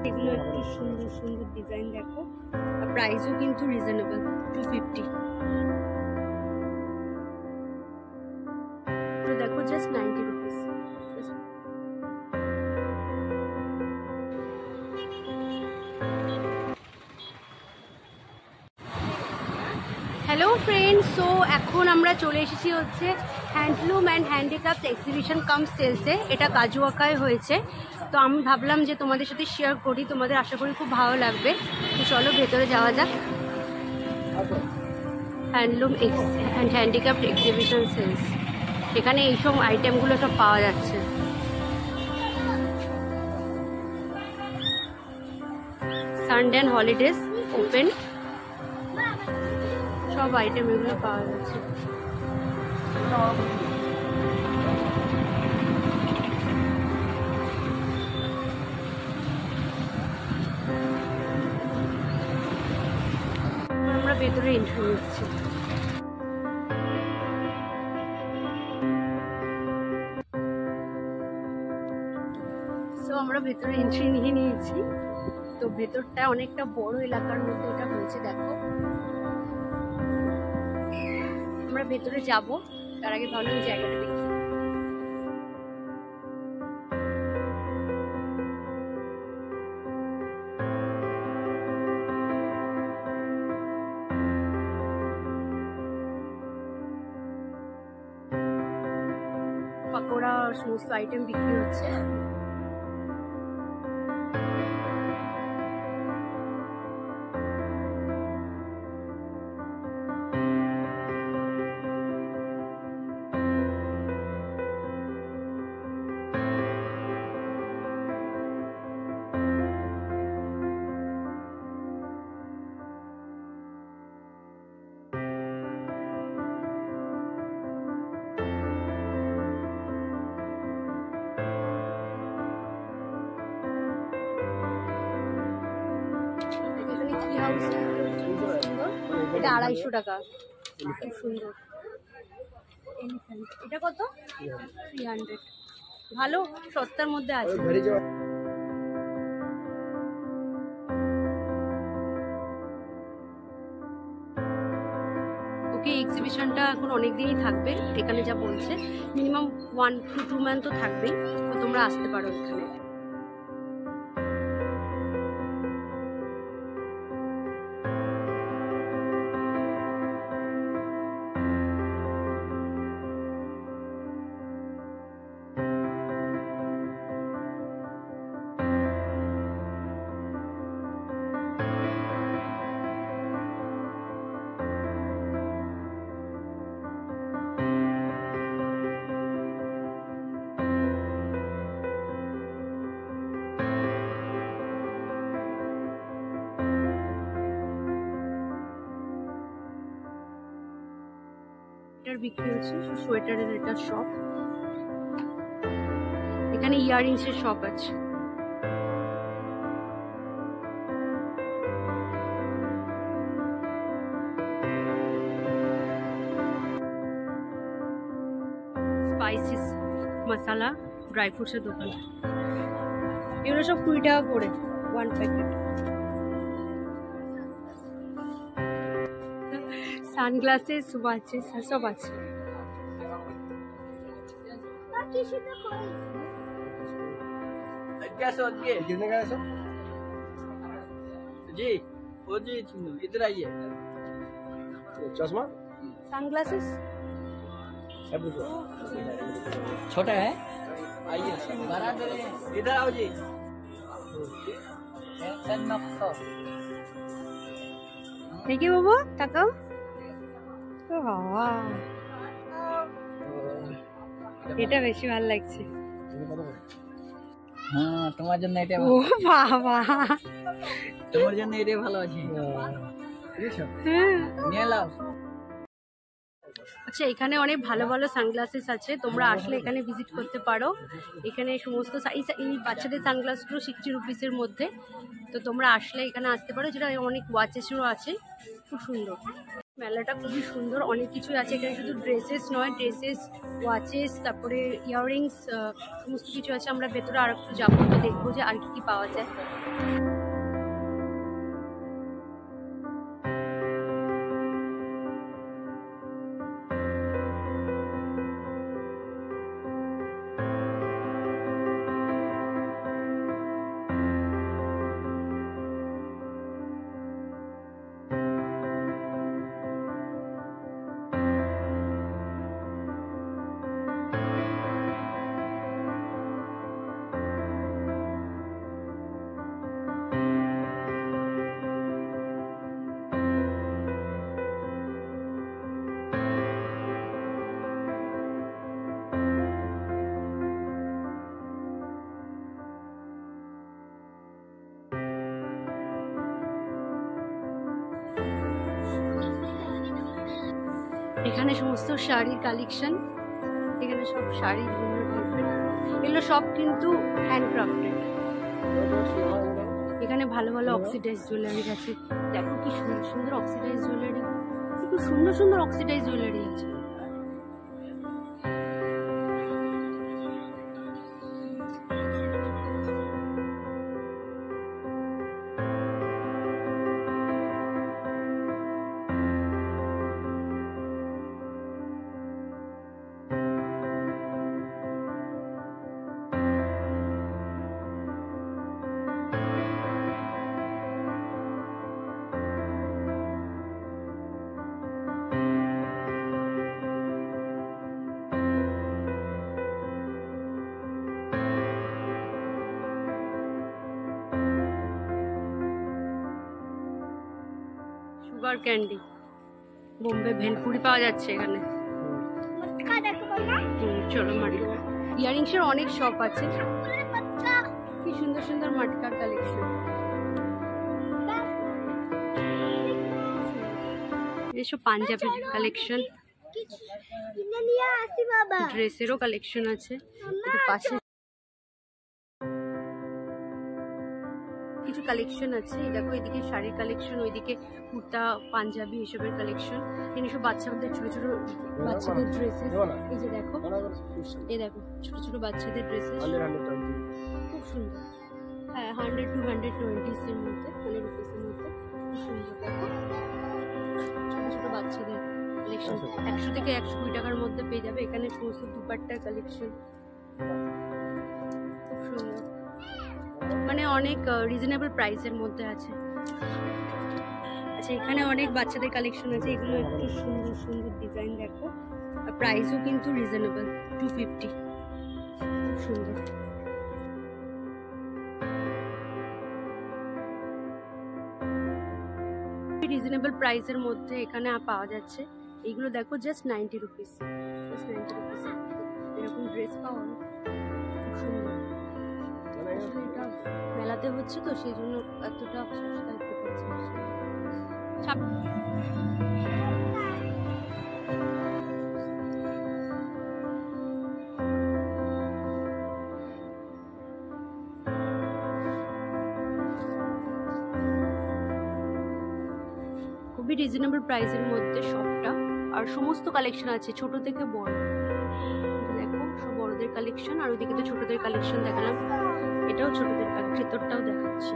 এগুলো একটু সুন্দর সুন্দর ডিজাইন দেখো, আর প্রাইসও কিন্তু রিজনেবল, 250। তো দেখো just 90 rupees. Hello friends, so এখন আমরা চলে এসেছি হচ্ছে handloom and handicraft exhibition cum সেলসে। এটা কাজুয়াকায় হয়েছে, তো আমি ভাবলাম যে তোমাদের সাথে শেয়ার করি, তোমাদের আশা করি খুব ভালো লাগবে। তো চলো ভেতরে যাওয়া যাক। Handloom and handicraft exhibition sales, এখানে এইসব আইটেমগুলো সব পাওয়া যাচ্ছে। সানডে অ্যান্ড হলিডেজ ওপেন, সব আইটেম এগুলো পাওয়া যাচ্ছে। আমরা ভেতরে এন্ট্রি নিচ্ছি। তো আমরা ভেতরে এন্ট্রি নিয়ে নিয়েছি। তো ভেতরটা অনেকটা বড় এলাকার মধ্যে এটা হয়েছে, দেখো। আমরা ভেতরে যাব, তার আগে ভালো জায়গাটা দেখি। পাকোড়া সমস্ত আইটেম বিক্রি হচ্ছে। এটা 250 টাকা, খুব সুন্দর। এটা কত? 300। ভালো, সস্তার মধ্যে আছে। ওকে, এক্সিবিশনটা এখন অনেক দিনই থাকবে এখানে, যা বলছে মিনিমাম 1 to 2 মান্থ তো থাকবেই। তো তোমরা আসতে পারো এখানে। বিক্রি হচ্ছে সোয়েটারের, এটা শপ। এখানে ইয়াররিংস এর শপ আছে। স্পাইসিস মশলা, ড্রাই ফ্রুটস এর দোকান। এগুলো সব 20 টাকা করে 1 প্যাকেট। সানগ্লাসেস আছে, সব আছে। कितने का है सर? जी वो जी इधर आइए। चश्मा सनग्लासेस छोटा है, आइए इधर आओ जी। देखिए बाबू ताकाओ, ও বাবা, এটা বেশি ভালো লাগছে। হ্যাঁ, তোমার জন্য এটা, ও বাবা, তোমার জন্য এটা ভালো আছে। নিয়ে নাও। আচ্ছা, এখানে অনেক ভালো ভালো সানগ্লাসেস আছে, তোমরা আসলে এখানে ভিজিট করতে পারো। এখানে সমস্ত এই বাচ্চাদের সানগ্লাসগুলো 60 রুপিসের মধ্যে। তো তোমরা আসলে এখানে আসতে পারো, যেটা অনেক ওয়াচেসও আছে, খুব সুন্দর। মেলাটা খুবই সুন্দর, অনেক কিছু আছে এখানে, শুধু ড্রেসেস নয়, ড্রেসেস, ওয়াচেস, তারপরে ইয়াররিংস, সমস্ত কিছু আছে। আমরা ভেতরে আর একটু যাবো, তো দেখবো যে আর কি কি পাওয়া যায়। এখানে সমস্ত শাড়ির কালেকশন, এখানে সব শাড়ি বিভিন্ন টাইপের, এগুলো সব কিন্তু হ্যান্ডক্রাফটেড। এখানে ভালো ভালো অক্সিডাইজ জুয়েলারি আছে, দেখো কি সুন্দর সুন্দর অক্সিডাইজ জুয়েলারি, খুব সুন্দর সুন্দর অক্সিডাইজ জুয়েলারি আছে। সুগার ক্যান্ডি, বোম্বে ভেলপুরি পাওয়া যাচ্ছে এখানে। চলো মাটকা, ইয়ারিংসের অনেক শপ আছে, কি সুন্দর সুন্দর মাটকার কালেকশন। এসব পাঞ্জাবের কালেকশন, ড্রেসেরও কালেকশন আছে। পাশে কিছু কালেকশন আছে, দেখো এদিকে শাড়ির কালেকশন, ওইদিকে কুর্তা, পাঞ্জাবি এসবের কালেকশন। এখানে সব বাচ্চাদের ছোট ছোট বাচ্চাদের ড্রেসেস, এই যে দেখো, এই দেখো ছোট ছোট বাচ্চাদের ড্রেসেস, খুব সুন্দর। হ্যাঁ, 100 to 120 এর মধ্যে, 100 রুপিসের মধ্যে, খুব সুন্দর। দেখো ছোট ছোট বাচ্চাদের কালেকশন 100 থেকে 120 টাকার মধ্যে পেয়ে যাবে। এখানে সমস্ত দুপাট্টার কালেকশন, খুব সুন্দর, মানে অনেক রিজনেবল প্রাইসের মধ্যে আছে। আচ্ছা, এখানে অনেক বাচ্চাদের কালেকশন আছে, এগুলো একটু সুন্দর সুন্দর ডিজাইন, দেখো, আর প্রাইসও কিন্তু রিজনেবল, 250, খুব সুন্দর। রিজনেবল প্রাইসের মধ্যে এখানে পাওয়া যাচ্ছে। এইগুলো দেখো জাস্ট 90 রুপিস, জাস্ট 90 রুপিস এরকম ড্রেস পাওয়া, খুব সুন্দর। এটা মেলাতে হচ্ছে তো সেই জন্য এতটা সস্তা দেখতে পাচ্ছি। খুবই রিজনেবল প্রাইসের মধ্যে সবটা, আর সমস্ত কালেকশন আছে ছোট থেকে বড়। দেখো সব বড়দের কালেকশন, আর ওইদিকে তো ছোটদের কালেকশন দেখালাম, এটাও ছোটদের কালেকশন, ভেতরটাও দেখাচ্ছি।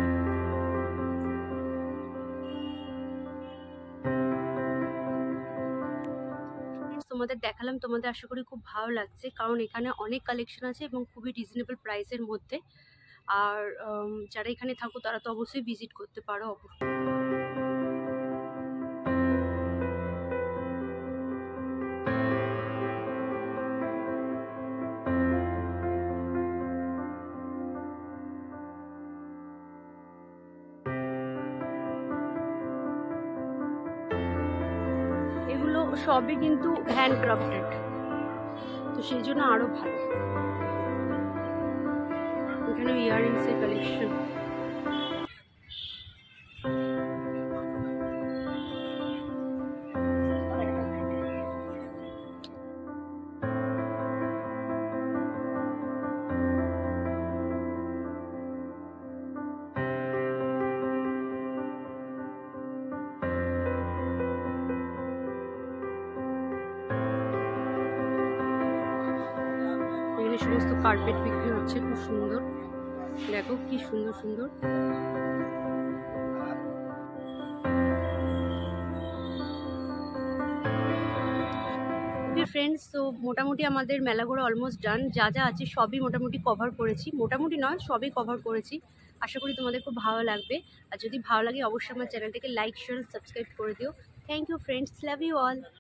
তোমাদের দেখালাম, তোমাদের আশা করি খুব ভালো লাগছে, কারণ এখানে অনেক কালেকশন আছে এবং খুবই রিজনেবল প্রাইসের মধ্যে। আর যারা এখানে থাকো তারা তো অবশ্যই ভিজিট করতে পারো। এগুলো সবই কিন্তু হ্যান্ডক্রাফটেড, তো সেই জন্য আরো ভালো। এখানে ইয়াররিংসের কালেকশন, এই সমস্ত কার্পেট বিক্রি হচ্ছে, খুব সুন্দর, দেখো কি সুন্দর সুন্দর। ফ্রেন্ডস, তো মোটামুটি আমাদের মেলা ঘোরা অলমোস্ট ডান। যা যা আছে সবই মোটামুটি কভার করেছি, মোটামুটি নয় সবই কভার করেছি। আশা করি তোমাদের খুব ভালো লাগবে, আর যদি ভালো লাগে অবশ্যই আমার চ্যানেলটাকে লাইক শেয়ার সাবস্ক্রাইব করে দিও। Thank you friends, love you all.